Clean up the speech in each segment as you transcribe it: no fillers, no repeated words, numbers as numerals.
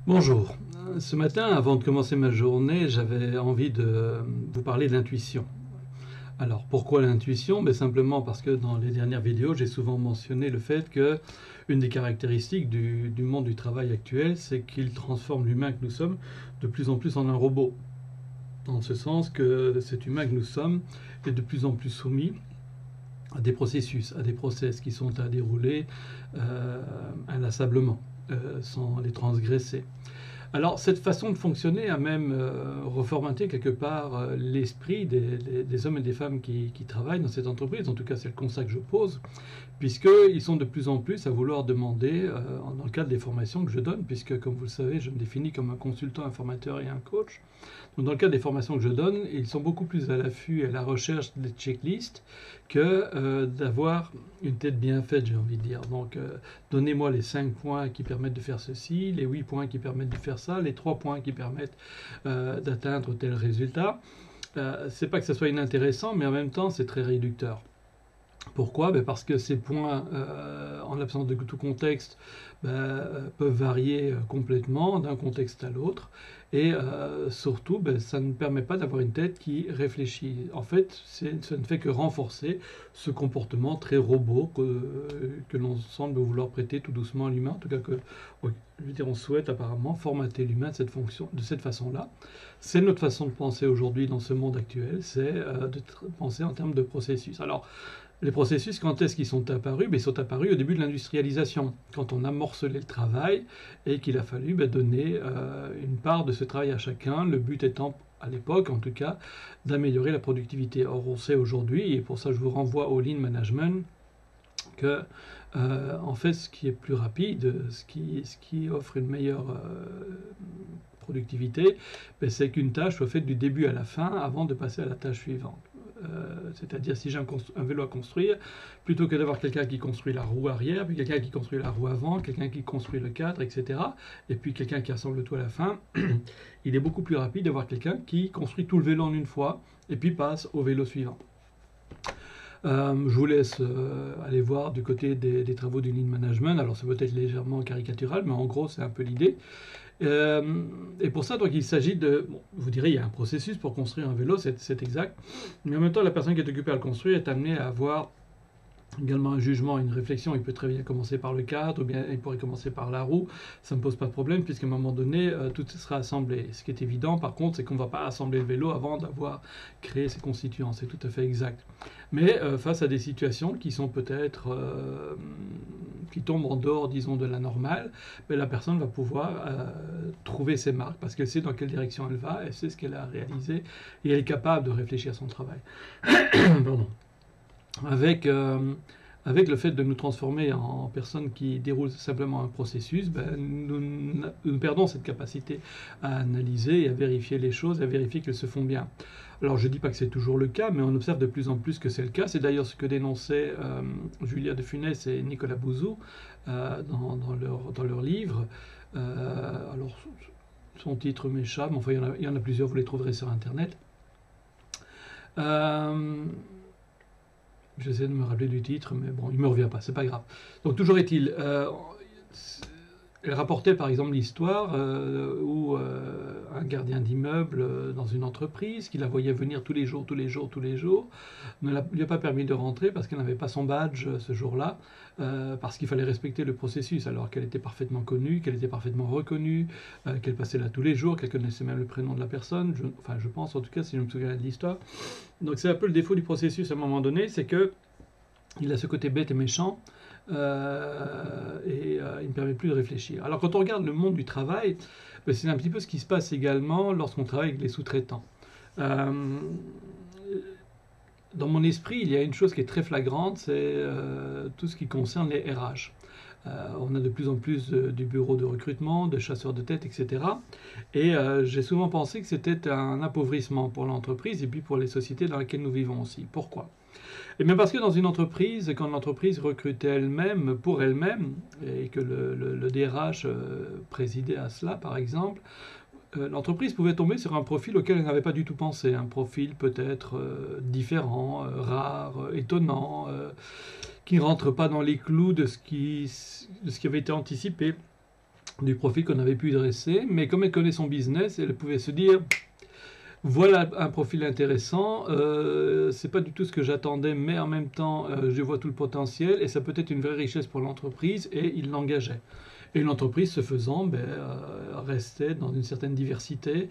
Bonjour. Ce matin, avant de commencer ma journée, j'avais envie de vous parler de l'intuition. Alors, pourquoi l'intuition? Simplement parce que dans les dernières vidéos, j'ai souvent mentionné le fait que une des caractéristiques du monde du travail actuel, c'est qu'il transforme l'humain que nous sommes de plus en plus en un robot. En ce sens que cet humain que nous sommes est de plus en plus soumis à des processus, à des process qui sont à dérouler inlassablement, sans les transgresser. Alors, cette façon de fonctionner a même reformaté quelque part l'esprit des hommes et des femmes qui travaillent dans cette entreprise. En tout cas, c'est le constat que je pose, puisqu'ils sont de plus en plus à vouloir demander, dans le cadre des formations que je donne, puisque, comme vous le savez, je me définis comme un consultant, un formateur et un coach. Donc, dans le cadre des formations que je donne, ils sont beaucoup plus à l'affût et à la recherche des checklists que d'avoir une tête bien faite, j'ai envie de dire. Donc, donnez-moi les 5 points qui permettent de faire ceci, les 8 points qui permettent de faire ça, les 3 points qui permettent d'atteindre tel résultat. C'est pas que ça soit inintéressant, mais en même temps, c'est très réducteur. Pourquoi? Parce que ces points, en l'absence de tout contexte, peuvent varier complètement d'un contexte à l'autre. Et surtout, ça ne permet pas d'avoir une tête qui réfléchit. En fait, ça ne fait que renforcer ce comportement très robot que l'on semble vouloir prêter tout doucement à l'humain. En tout cas, oui, je veux dire, on souhaite apparemment formater l'humain de cette façon-là. C'est notre façon de penser aujourd'hui dans ce monde actuel, c'est de penser en termes de processus. Alors, les processus, quand est-ce qu'ils sont apparus? Ils sont apparus au début de l'industrialisation, quand on a morcelé le travail et qu'il a fallu donner une part de ce travail à chacun, le but étant, à l'époque en tout cas, d'améliorer la productivité. Or, on sait aujourd'hui, et pour ça je vous renvoie au Lean Management, que en fait ce qui est plus rapide, ce qui offre une meilleure productivité, c'est qu'une tâche soit faite du début à la fin avant de passer à la tâche suivante. C'est-à-dire si j'ai un vélo à construire, plutôt que d'avoir quelqu'un qui construit la roue arrière, puis quelqu'un qui construit la roue avant, quelqu'un qui construit le cadre, etc., et puis quelqu'un qui assemble tout à la fin, il est beaucoup plus rapide d'avoir quelqu'un qui construit tout le vélo en une fois, et puis passe au vélo suivant. Je vous laisse aller voir du côté des travaux du Lean Management. Alors, ça peut être légèrement caricatural, mais en gros, c'est un peu l'idée. Et pour ça, donc, il s'agit de... Bon, vous direz, il y a un processus pour construire un vélo, c'est exact. Mais en même temps, la personne qui est occupée à le construire est amenée à avoir également un jugement, une réflexion. Il peut très bien commencer par le cadre, ou bien il pourrait commencer par la roue. Ça ne me pose pas de problème, puisqu'à un moment donné, tout sera assemblé. Ce qui est évident, par contre, c'est qu'on ne va pas assembler le vélo avant d'avoir créé ses constituants. C'est tout à fait exact. Mais face à des situations qui sont peut-être... qui tombent en dehors, disons, de la normale, la personne va pouvoir trouver ses marques, parce qu'elle sait dans quelle direction elle va, elle sait ce qu'elle a réalisé, et elle est capable de réfléchir à son travail. Pardon. Avec le fait de nous transformer en personnes qui déroulent simplement un processus, nous perdons cette capacité à analyser et à vérifier les choses, à vérifier qu'elles se font bien. Alors je ne dis pas que c'est toujours le cas, mais on observe de plus en plus que c'est le cas. C'est d'ailleurs ce que dénonçaient Julia de Funès et Nicolas Bouzou dans leur livre. Alors son titre m'échappe, mais enfin il y en a plusieurs, vous les trouverez sur Internet. J'essaie de me rappeler du titre, mais bon, il ne me revient pas, c'est pas grave. Donc toujours est-il, elle rapportait par exemple l'histoire où un gardien d'immeuble dans une entreprise, qui la voyait venir tous les jours, ne lui a pas permis de rentrer parce qu'elle n'avait pas son badge ce jour-là, parce qu'il fallait respecter le processus, alors qu'elle était parfaitement connue, qu'elle était parfaitement reconnue, qu'elle passait là tous les jours, qu'elle connaissait même le prénom de la personne, je pense en tout cas, si je me souviens de l'histoire. Donc c'est un peu le défaut du processus à un moment donné, c'est que il a ce côté bête et méchant, il ne permet plus de réfléchir. Alors quand on regarde le monde du travail, c'est un petit peu ce qui se passe également lorsqu'on travaille avec les sous-traitants. Dans mon esprit, il y a une chose qui est très flagrante, c'est tout ce qui concerne les RH. On a de plus en plus du bureau de recrutement, de chasseurs de tête, etc. Et j'ai souvent pensé que c'était un appauvrissement pour l'entreprise et puis pour les sociétés dans lesquelles nous vivons aussi. Pourquoi ? Et bien parce que dans une entreprise, quand l'entreprise recrutait elle-même pour elle-même, et que le DRH présidait à cela par exemple, l'entreprise pouvait tomber sur un profil auquel elle n'avait pas du tout pensé, un profil peut-être différent, rare, étonnant, qui ne rentre pas dans les clous de ce qui avait été anticipé. du profil qu'on avait pu dresser, mais comme elle connaît son business, elle pouvait se dire, voilà un profil intéressant, c'est pas du tout ce que j'attendais, mais en même temps, je vois tout le potentiel, et ça peut être une vraie richesse pour l'entreprise, et il l'engageait. Et l'entreprise, ce faisant, restait dans une certaine diversité,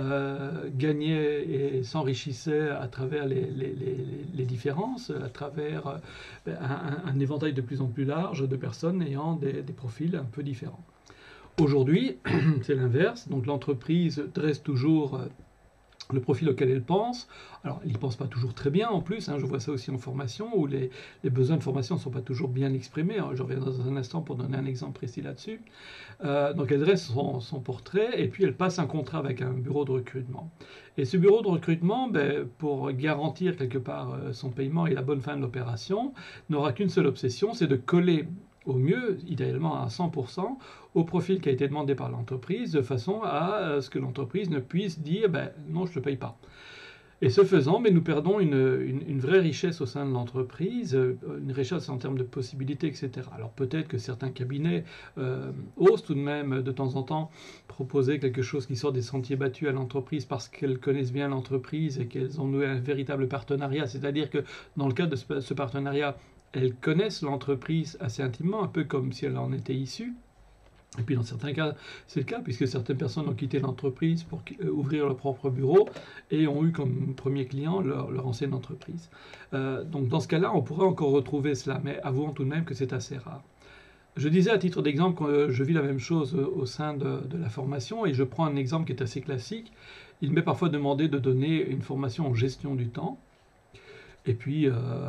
gagnait et s'enrichissait à travers les différences, à travers un éventail de plus en plus large de personnes ayant des profils un peu différents. Aujourd'hui, c'est l'inverse, donc l'entreprise dresse toujours le profil auquel elle pense. Alors, elle n'y pense pas toujours très bien en plus, je vois ça aussi en formation, où les besoins de formation ne sont pas toujours bien exprimés. Je reviendrai dans un instant pour donner un exemple précis là-dessus. Donc, elle dresse son portrait, et puis elle passe un contrat avec un bureau de recrutement. Et ce bureau de recrutement, pour garantir quelque part son paiement et la bonne fin de l'opération, n'aura qu'une seule obsession, c'est de coller au mieux, idéalement à 100%, au profil qui a été demandé par l'entreprise, de façon à ce que l'entreprise ne puisse dire non, je ne te paye pas. Et ce faisant, nous perdons une vraie richesse au sein de l'entreprise, une richesse en termes de possibilités, etc. Alors peut-être que certains cabinets osent tout de même de temps en temps proposer quelque chose qui sort des sentiers battus à l'entreprise parce qu'elles connaissent bien l'entreprise et qu'elles ont noué un véritable partenariat. C'est-à-dire que dans le cadre de ce partenariat, elles connaissent l'entreprise assez intimement, un peu comme si elle en était issue. Et puis dans certains cas, c'est le cas, puisque certaines personnes ont quitté l'entreprise pour ouvrir leur propre bureau et ont eu comme premier client leur ancienne entreprise. Donc dans ce cas-là, on pourrait encore retrouver cela, mais avouons tout de même que c'est assez rare. Je disais à titre d'exemple que je vis la même chose au sein de la formation, et je prends un exemple qui est assez classique. Il m'est parfois demandé de donner une formation en gestion du temps. Et puis,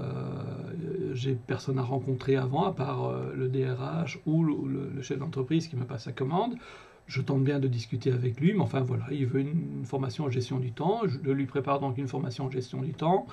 j'ai personne à rencontrer avant, à part le DRH ou le chef d'entreprise qui me passe sa commande. Je tente bien de discuter avec lui, mais enfin voilà, il veut une formation en gestion du temps. Je lui prépare donc une formation en gestion du temps.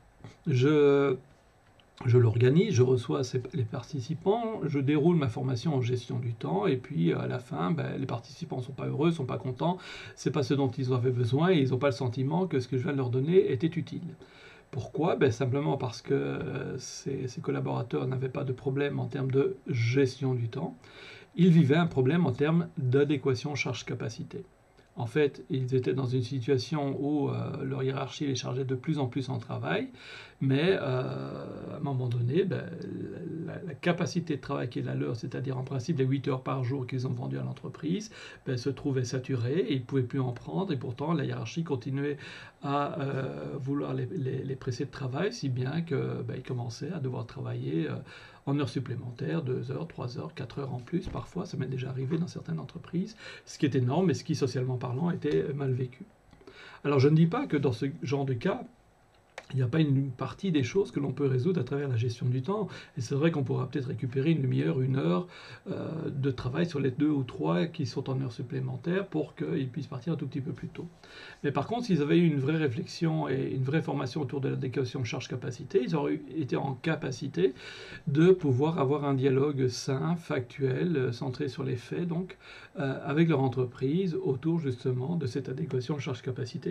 Je l'organise, je reçois les participants, je déroule ma formation en gestion du temps, et puis à la fin, les participants ne sont pas heureux, ne sont pas contents, c'est pas ce dont ils avaient besoin, et ils n'ont pas le sentiment que ce que je viens de leur donner était utile. Pourquoi? Simplement parce que ces collaborateurs n'avaient pas de problème en termes de gestion du temps. Ils vivaient un problème en termes d'adéquation charge-capacité. En fait, ils étaient dans une situation où leur hiérarchie les chargeait de plus en plus en travail, mais à un moment donné, la capacité de travail qui est la leur, c'est-à-dire en principe les 8 heures par jour qu'ils ont vendues à l'entreprise, se trouvait saturée et ils ne pouvaient plus en prendre, et pourtant la hiérarchie continuait à vouloir les presser de travail, si bien qu'ils commençaient à devoir travailler en heures supplémentaires, 2 heures, 3 heures, 4 heures en plus, parfois, ça m'est déjà arrivé dans certaines entreprises, ce qui est énorme et ce qui, socialement parlant, était mal vécu. Alors je ne dis pas que dans ce genre de cas, il n'y a pas une partie des choses que l'on peut résoudre à travers la gestion du temps. Et c'est vrai qu'on pourra peut-être récupérer une demi-heure, 1 heure de travail sur les 2 ou 3 qui sont en heures supplémentaires pour qu'ils puissent partir un tout petit peu plus tôt. Mais par contre, s'ils avaient eu une vraie réflexion et une vraie formation autour de l'adéquation charge-capacité, ils auraient été en capacité de pouvoir avoir un dialogue sain, factuel, centré sur les faits, donc, avec leur entreprise autour justement de cette adéquation charge-capacité.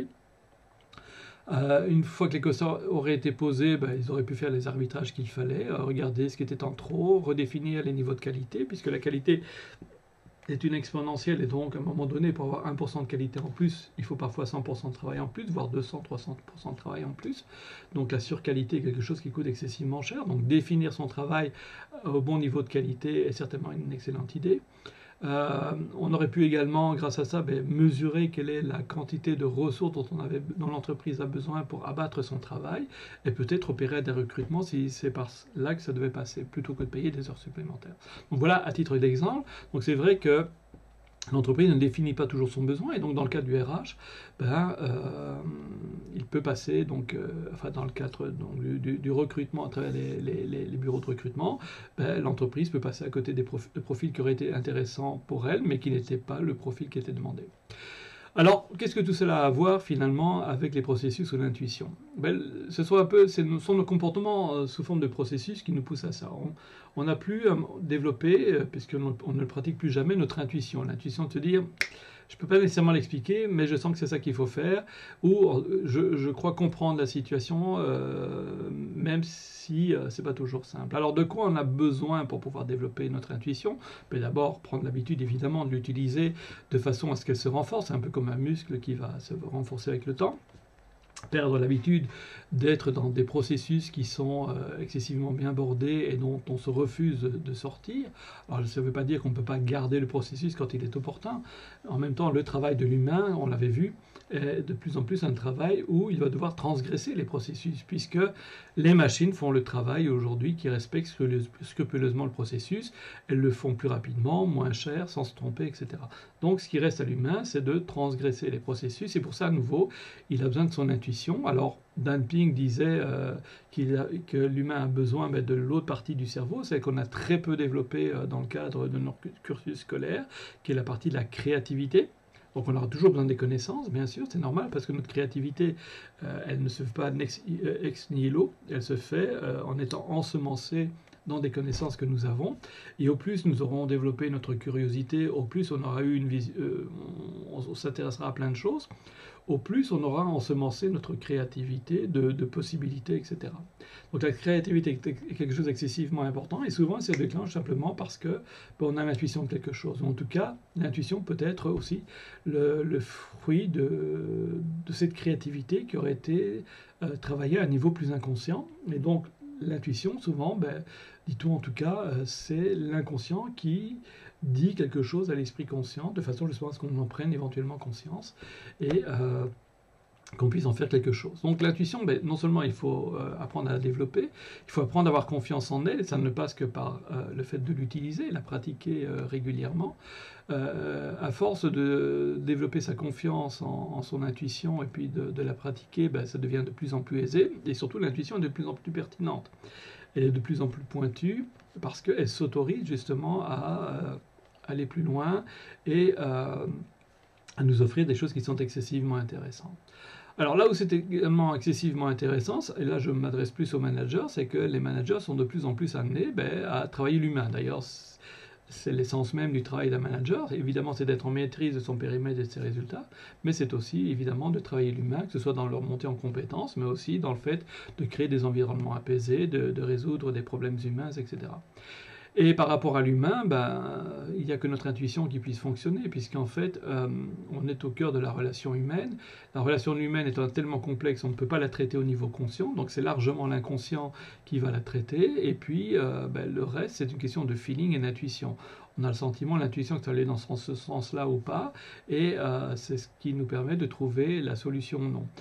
Une fois que les constats auraient été posés, ils auraient pu faire les arbitrages qu'il fallait, regarder ce qui était en trop, redéfinir les niveaux de qualité, puisque la qualité est une exponentielle, et donc à un moment donné, pour avoir 1% de qualité en plus, il faut parfois 100% de travail en plus, voire 200, 300% de travail en plus. Donc la surqualité est quelque chose qui coûte excessivement cher, donc définir son travail au bon niveau de qualité est certainement une excellente idée. On aurait pu également, grâce à ça, mesurer quelle est la quantité de ressources dont l'entreprise a besoin pour abattre son travail, et peut-être opérer des recrutements si c'est par là que ça devait passer, plutôt que de payer des heures supplémentaires. Donc voilà, à titre d'exemple. Donc c'est vrai que l'entreprise ne définit pas toujours son besoin, et donc dans le cadre du RH, il peut passer, dans le cadre du recrutement à travers les bureaux de recrutement, l'entreprise peut passer à côté de profils qui auraient été intéressants pour elle, mais qui n'étaient pas le profil qui était demandé. Alors, qu'est-ce que tout cela a à voir finalement avec les processus ou l'intuition? Ce sont nos comportements sous forme de processus qui nous poussent à ça. On n'a plus développé, puisqu'on ne le pratique plus jamais, notre intuition. L'intuition de se dire, je peux pas nécessairement l'expliquer, mais je sens que c'est ça qu'il faut faire, ou je crois comprendre la situation, même si c'est pas toujours simple. Alors de quoi on a besoin pour pouvoir développer notre intuition? Mais d'abord prendre l'habitude évidemment de l'utiliser de façon à ce qu'elle se renforce, un peu comme un muscle qui va se renforcer avec le temps. Perdre l'habitude d'être dans des processus qui sont excessivement bien bordés et dont on se refuse de sortir. Alors ça ne veut pas dire qu'on ne peut pas garder le processus quand il est opportun. En même temps, le travail de l'humain, on l'avait vu, est de plus en plus un travail où il va devoir transgresser les processus, puisque les machines font le travail aujourd'hui qui respecte scrupuleusement le processus. Elles le font plus rapidement, moins cher, sans se tromper, etc. Donc ce qui reste à l'humain, c'est de transgresser les processus. Et pour ça, à nouveau, il a besoin de son intuition. Alors, Dan Ping disait que l'humain a besoin de l'autre partie du cerveau, c'est qu'on a très peu développé dans le cadre de notre cursus scolaire, qui est la partie de la créativité. Donc on aura toujours besoin des connaissances, bien sûr, c'est normal, parce que notre créativité, elle ne se fait pas ex nihilo, elle se fait en étant ensemencée dans des connaissances que nous avons. Et au plus nous aurons développé notre curiosité, au plus on aura eu une on s'intéressera à plein de choses, au plus on aura ensemencé notre créativité de possibilités, etc. Donc la créativité est quelque chose d'excessivement important, et souvent elle se déclenche simplement parce que on a l'intuition de quelque chose. En tout cas, l'intuition peut être aussi le fruit de cette créativité qui aurait été travaillée à un niveau plus inconscient. Et donc l'intuition, souvent, dit-on en tout cas, c'est l'inconscient qui dit quelque chose à l'esprit conscient, de façon justement à ce qu'on en prenne éventuellement conscience et qu'on puisse en faire quelque chose. Donc l'intuition, non seulement il faut apprendre à la développer, il faut apprendre à avoir confiance en elle, et ça ne passe que par le fait de l'utiliser, la pratiquer régulièrement. À force de développer sa confiance en son intuition et puis de la pratiquer, ça devient de plus en plus aisé, et surtout l'intuition est de plus en plus pertinente. Elle est de plus en plus pointue parce qu'elle s'autorise justement à aller plus loin et à nous offrir des choses qui sont excessivement intéressantes. Alors là où c'est également excessivement intéressant, et là je m'adresse plus aux managers, c'est que les managers sont de plus en plus amenés à travailler l'humain. D'ailleurs, c'est l'essence même du travail d'un manager. Évidemment, c'est d'être en maîtrise de son périmètre et de ses résultats, mais c'est aussi évidemment de travailler l'humain, que ce soit dans leur montée en compétences, mais aussi dans le fait de créer des environnements apaisés, de résoudre des problèmes humains, etc. Et par rapport à l'humain, il n'y a que notre intuition qui puisse fonctionner, puisqu'en fait, on est au cœur de la relation humaine. La relation humaine étant tellement complexe, on ne peut pas la traiter au niveau conscient, donc c'est largement l'inconscient qui va la traiter. Et puis, le reste, c'est une question de feeling et d'intuition. On a le sentiment, l'intuition, que ça allait dans ce sens-là ou pas, et c'est ce qui nous permet de trouver la solution ou non.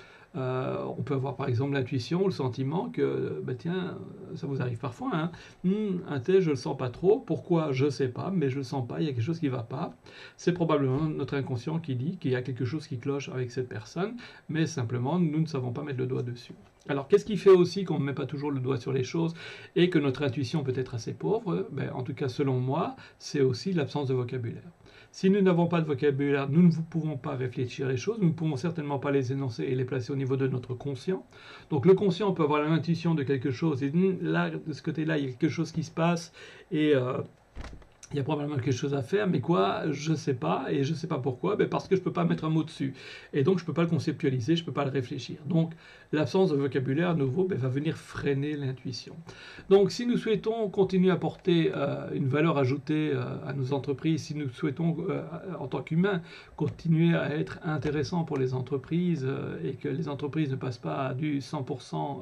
On peut avoir par exemple l'intuition ou le sentiment que, tiens, ça vous arrive parfois, hein, un tel, je le sens pas trop, pourquoi, je sais pas, mais je le sens pas, il y a quelque chose qui va pas. C'est probablement notre inconscient qui dit qu'il y a quelque chose qui cloche avec cette personne, mais simplement, nous ne savons pas mettre le doigt dessus. Alors, qu'est-ce qui fait aussi qu'on ne met pas toujours le doigt sur les choses et que notre intuition peut être assez pauvre? En tout cas, selon moi, c'est aussi l'absence de vocabulaire. Si nous n'avons pas de vocabulaire, nous ne pouvons pas réfléchir les choses, nous ne pouvons certainement pas les énoncer et les placer au niveau de notre conscient. Donc le conscient peut avoir l'intuition de quelque chose, et là, de ce côté-là, il y a quelque chose qui se passe, et il y a probablement quelque chose à faire, mais quoi, je ne sais pas, et je ne sais pas pourquoi, parce que je ne peux pas mettre un mot dessus. Et donc je ne peux pas le conceptualiser, je ne peux pas le réfléchir. Donc l'absence de vocabulaire à nouveau va venir freiner l'intuition. Donc si nous souhaitons continuer à porter une valeur ajoutée à nos entreprises, si nous souhaitons en tant qu'humains continuer à être intéressants pour les entreprises et que les entreprises ne passent pas à du 100%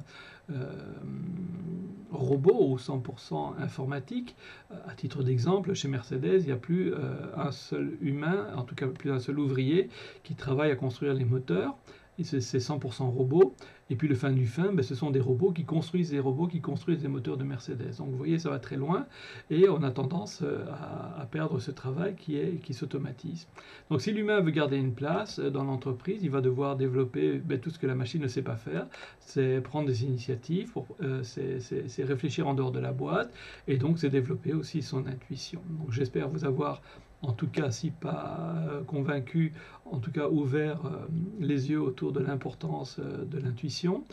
robot ou 100% informatique. À titre d'exemple, chez Mercedes, il n'y a plus un seul humain, en tout cas plus un seul ouvrier qui travaille à construire les moteurs. C'est 100% robot. Et puis le fin du fin, ce sont des robots qui construisent des moteurs de Mercedes. Donc vous voyez, ça va très loin et on a tendance à perdre ce travail qui s'automatise. Donc si l'humain veut garder une place dans l'entreprise, il va devoir développer tout ce que la machine ne sait pas faire. C'est prendre des initiatives, c'est réfléchir en dehors de la boîte et donc c'est développer aussi son intuition. Donc j'espère vous avoir en tout cas si pas convaincu, en tout cas ouvert les yeux autour de l'importance de l'intuition.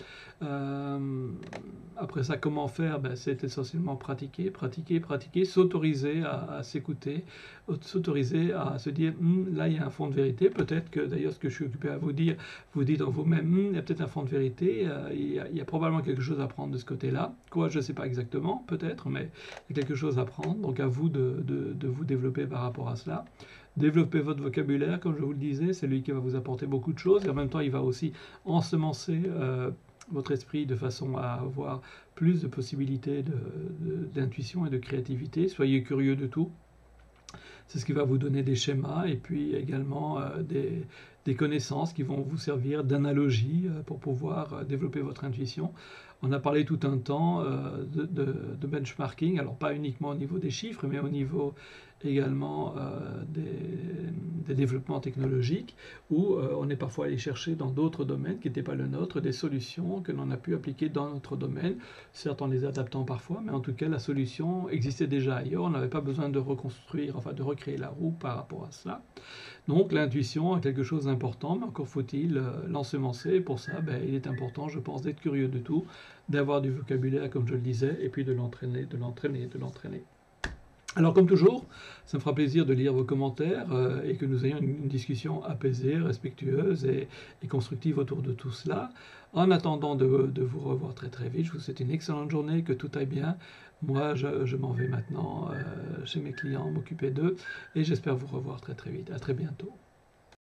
Après ça, comment faire? Ben, c'est essentiellement pratiquer, pratiquer, pratiquer, s'autoriser à s'écouter, s'autoriser à se dire là il y a un fond de vérité, peut-être que d'ailleurs ce que je suis occupé à vous dire, vous dites en vous-même il y a peut-être un fond de vérité, il y a probablement quelque chose à prendre de ce côté-là, quoi je ne sais pas exactement, peut-être, mais il y a quelque chose à prendre, donc à vous de vous développer par rapport à cela. Développer votre vocabulaire, comme je vous le disais, c'est lui qui va vous apporter beaucoup de choses, et en même temps il va aussi ensemencer votre esprit de façon à avoir plus de possibilités d'intuition et de créativité. Soyez curieux de tout. C'est ce qui va vous donner des schémas et puis également des connaissances qui vont vous servir d'analogie pour pouvoir développer votre intuition. On a parlé tout un temps de benchmarking, alors pas uniquement au niveau des chiffres, mais au niveau également des développements technologiques, où on est parfois allé chercher dans d'autres domaines qui n'étaient pas le nôtre, des solutions que l'on a pu appliquer dans notre domaine, certes en les adaptant parfois, mais en tout cas la solution existait déjà ailleurs, on n'avait pas besoin de reconstruire, enfin de recréer la roue par rapport à cela. Donc l'intuition est quelque chose d'important, mais encore faut-il l'ensemencer. Pour ça, ben, il est important, je pense, d'être curieux de tout, d'avoir du vocabulaire, comme je le disais, et puis de l'entraîner, de l'entraîner, de l'entraîner. Alors comme toujours, ça me fera plaisir de lire vos commentaires et que nous ayons une discussion apaisée, respectueuse et constructive autour de tout cela. En attendant de vous revoir très très vite, je vous souhaite une excellente journée, que tout aille bien. Moi, je m'en vais maintenant chez mes clients, m'occuper d'eux et j'espère vous revoir très très vite. À très bientôt.